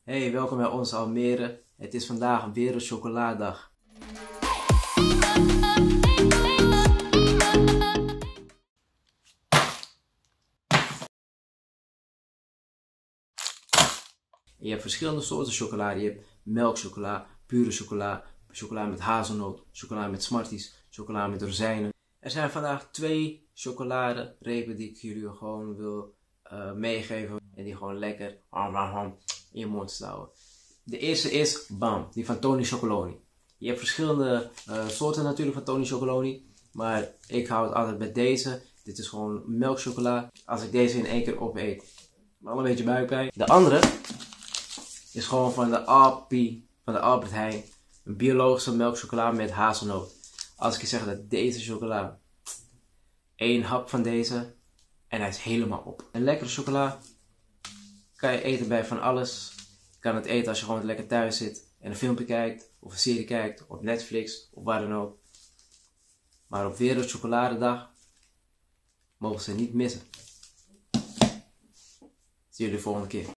Hey, welkom bij ons Almere. Het is vandaag weer een chocoladedag. Je hebt verschillende soorten chocolade. Je hebt melkchocola, pure chocola, chocola met hazelnoot, chocola met Smarties, chocola met rozijnen. Er zijn vandaag 2 chocoladerepen die ik jullie gewoon wil meegeven. En die gewoon lekker in je mond stouwen. De eerste is BAM, die van Tony Chocolonely. Je hebt verschillende soorten natuurlijk van Tony Chocolonely. Maar ik hou het altijd bij deze. Dit is gewoon melkchocola. Als ik deze in één keer opeet, al een beetje buikpijn. De andere is gewoon van de Appie, van de Albert Heijn. Een biologische melkchocola met hazelnoot. Als ik je zeg dat deze chocola, 1 hap van deze en hij is helemaal op. Een lekkere chocola kan je eten bij van alles. Je kan het eten als je gewoon lekker thuis zit en een filmpje kijkt of een serie kijkt op Netflix of waar dan ook. Maar op Wereld Chocoladedag mogen ze niet missen. Zie jullie de volgende keer.